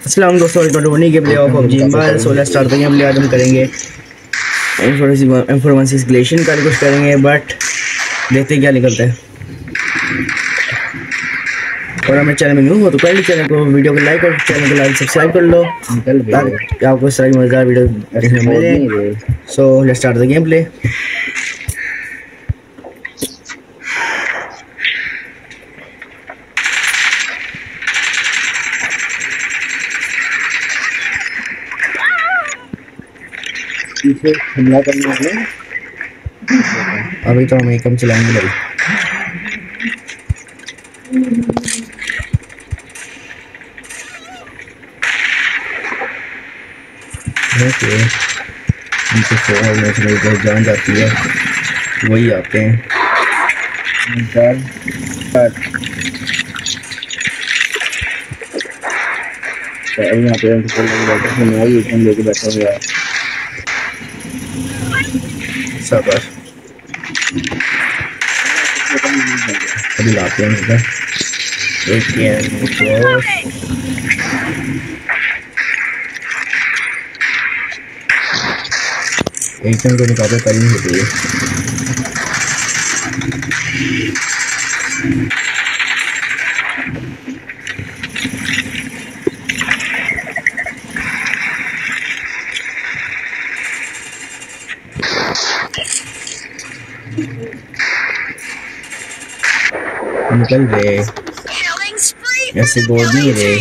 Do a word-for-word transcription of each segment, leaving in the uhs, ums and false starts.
अस्सलाम दोस्तों, welcome to Wani game play of PUBG mobile. सोलह स्टार तक गेम प्ले आज हम करेंगे इंफॉर्मेशन ग्लेशियन का कुछ करेंगे, बट देखते क्या निकलता है। और हमें चैनल में न्यू हो तो पहले चैनल को वीडियो को लाइक और चैनल को लाइक सब्सक्राइब कर लो ताकि आपको सारी मजेदार वीडियो देखने मिले। So let's start the game play. पीछे हमला करने वाले अभी तो हम एक कम चलाएंगे भाई। ओके, उनके फोर में से जान जाती है, वही आते हैं। डर यहाँ पे बैठे लेके बैठा हुआ है। सबर अभी लाते हैं इधर एक एक जन को निकाले कहीं होती है। निकल गए, ऐसे बोल नहीं रहे।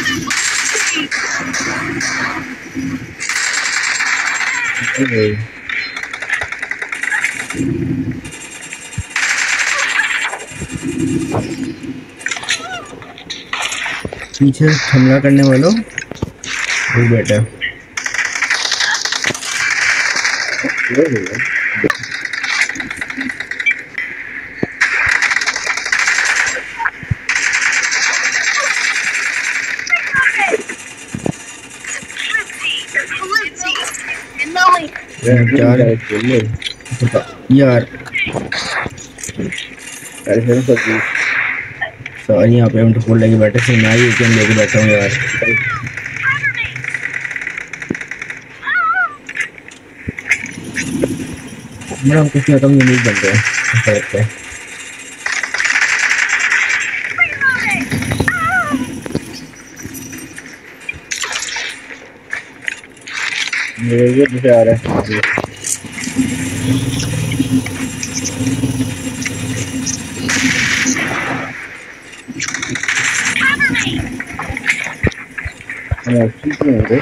पीछे हमला करने वालों बेटा यार यार सॉरी, यहाँ पे हम तो फोन लेके बैठे थे, मैं ही गेम लेके बैठा हूँ यार। मेरा हम कुछ ना कम यूनिक बन गए ऐसा लगता है। मेरे पीछे आ रहा है। ठीक नहीं है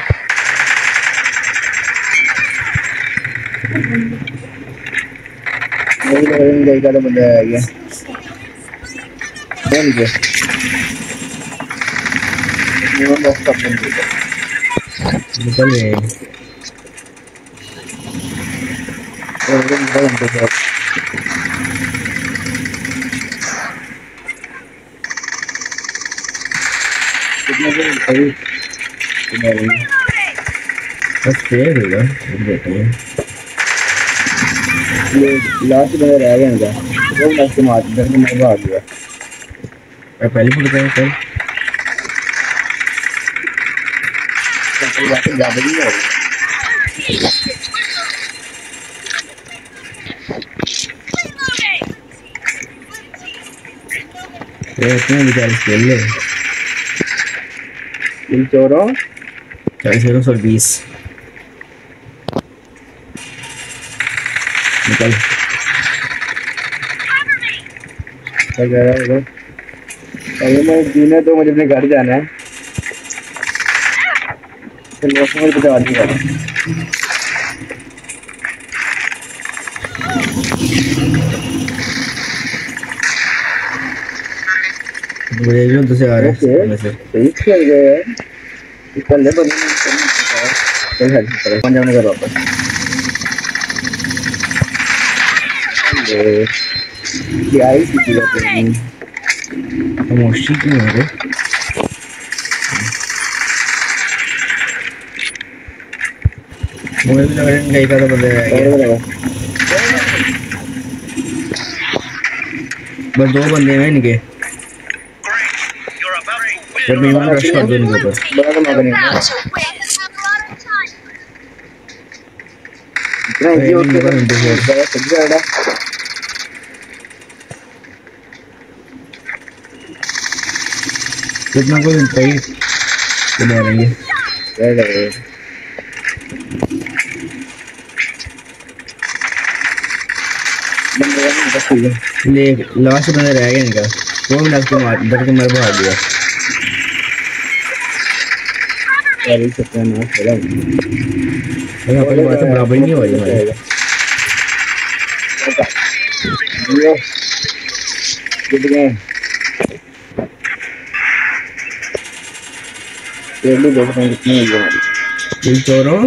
मेरी का तो बंदा आ गया। निकल गए बस फेल होगा बेटे। लास्ट में रह गया इनका वो लास्ट मार इधर से मैं भाग गया। मैं पहले फुट गया कल ज्यादा नहीं हो रहा। ये इतने बेचारे खेल ले इन चोरों चालीस ज़ीरो सौ बीस निकल क्या कह रहा है? अरे मैं जीने तो मुझे अपने घर जाना है। चलो मुझे बता दिया मुझे जो दूसरे आ रहे हैं में से सही खेल गए हैं। कल ले बंद कर हेल्प करो पंजाब में कर वापस ये आई किसी बात नहीं खामोशी क्यों है रे? मुझे भी लग रहा है कहीं का तो बंदे आएंगे। बस दो बंदे हैं इनके। जब मैं वन रश कर दूँ इनके ऊपर। बड़ा तो मौका नहीं है इतना इजी होता है बड़ा सब्जी आड़ा कितना कोई सही बना रहेंगे क्या लग रहा है बंदे नहीं बस ये ले लास्ट बंदा रह गया इनका वो भी लास्ट को मार डर के मार भाग गया यार सकते हैं ना चला अरे अपनी बात से बराबर ही नहीं हो रही हमारी ये गुड गेम ये भी देखते हैं कितनी है हमारी दिल चोरों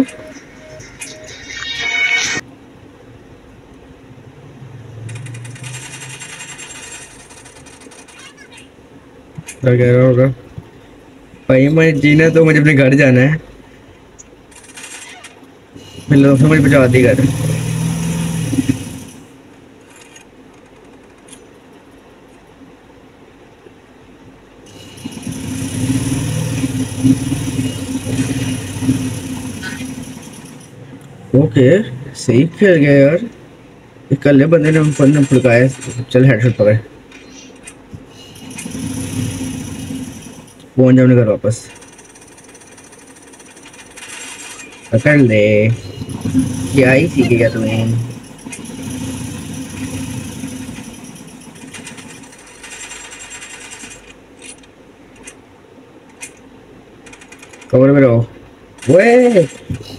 क्या कह रहा होगा भाई मैं जीना तो मुझे अपने घर जाना है फिर लोग मुझे पहुंचा दी घर ओके सही खेल गया यार कल बंदे ने बंदे फुड़काया चल हेडशॉट पकड़ फोन जाने घर वापस पकड़ ले क्या ही सीखेगा तुम्हें कवर में रहो ओए